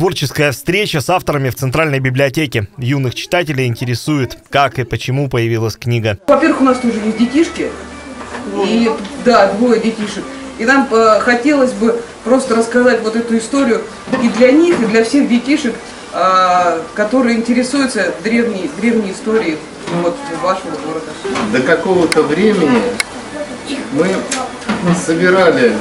Творческая встреча с авторами в Центральной библиотеке. Юных читателей интересует, как и почему появилась книга. Во-первых, у нас тоже есть детишки. И, да, 2 детишек. И нам хотелось бы просто рассказать вот эту историю и для них, и для всех детишек, которые интересуются древней историей вот, вашего города. До какого-то времени мы собирали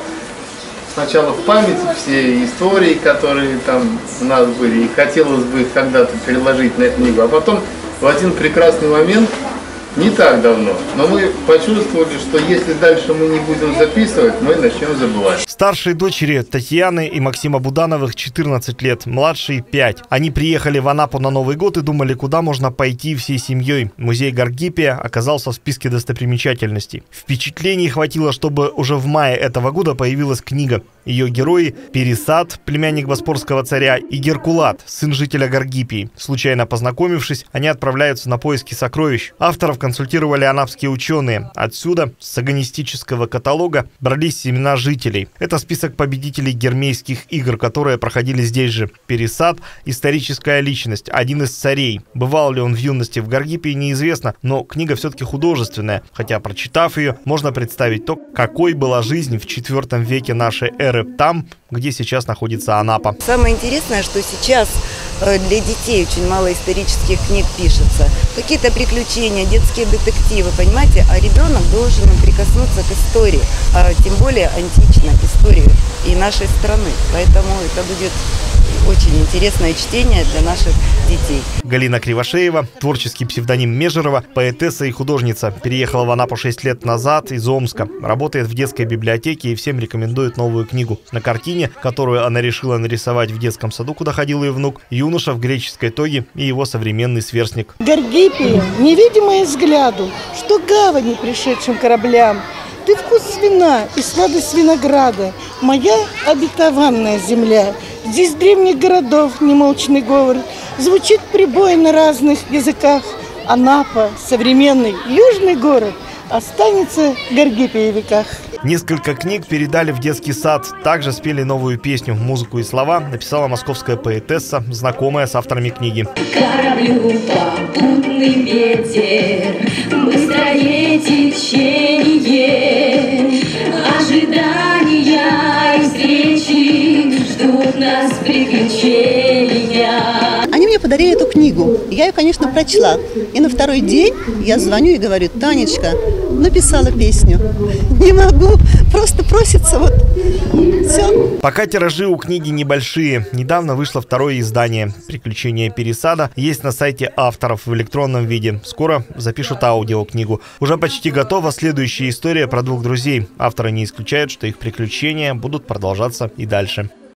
сначала в памяти все истории, которые там у нас были, и хотелось бы их когда-то переложить на книгу, а потом в один прекрасный момент, не так давно, но мы почувствовали, что если дальше мы не будем записывать, мы начнем забывать. Старшей дочери Татьяны и Максима Будановых 14 лет, младшей 5. Они приехали в Анапу на Новый год и думали, куда можно пойти всей семьей. Музей Гаргипия оказался в списке достопримечательностей. Впечатлений хватило, чтобы уже в мае этого года появилась книга. Ее герои – Пересад, племянник боспорского царя, и Геркулат, сын жителя Гаргипии. Случайно познакомившись, они отправляются на поиски сокровищ. Авторов консультировали анапские ученые. Отсюда, с сагонистического каталога, брались имена жителей. Это список победителей Гермейских игр, которые проходили здесь же. Пересад – историческая личность, один из царей. Бывал ли он в юности в Гаргипии, неизвестно, но книга все-таки художественная. Хотя, прочитав ее, можно представить то, какой была жизнь в IV веке нашей эры там, где сейчас находится Анапа. Самое интересное, что сейчас для детей очень мало исторических книг пишется. Какие-то приключения, детские детективы, понимаете? А ребенок должен прикоснуться к истории, а тем более античной истории и нашей страны. Поэтому это будет очень интересное чтение для наших детей. Галина Кривошеева, творческий псевдоним Межерова, поэтесса и художница. Переехала в Анапу 6 лет назад из Омска. Работает в детской библиотеке и всем рекомендует новую книгу. На картине, которую она решила нарисовать в детском саду, куда ходил ее внук, юноша в греческой тоге и его современный сверстник. Гаргипия, невидимая взгляду, что гавани пришедшим кораблям. Ты вкус вина и сладость винограда, моя обетованная земля. Здесь древних городов немолчный говор, звучит прибой на разных языках. Анапа, современный южный город, останется Гаргипия в веках. Несколько книг передали в детский сад. Также спели новую песню. Музыку и слова написала московская поэтесса, знакомая с авторами книги. Кораблю попутный ветер, быстрое течение, ожидания и встречи ждут нас приключения. Они мне подарили эту книгу. Я ее, конечно, прочла. И на второй день я звоню и говорю: Танечка, написала песню. Не могу, просто просится вот. Все. Пока тиражи у книги небольшие. Недавно вышло второе издание. «Приключения Пересада» есть на сайте авторов в электронном виде. Скоро запишут аудиокнигу. Уже почти готова следующая история про 2 друзей. Авторы не исключают, что их приключения будут продолжаться и дальше.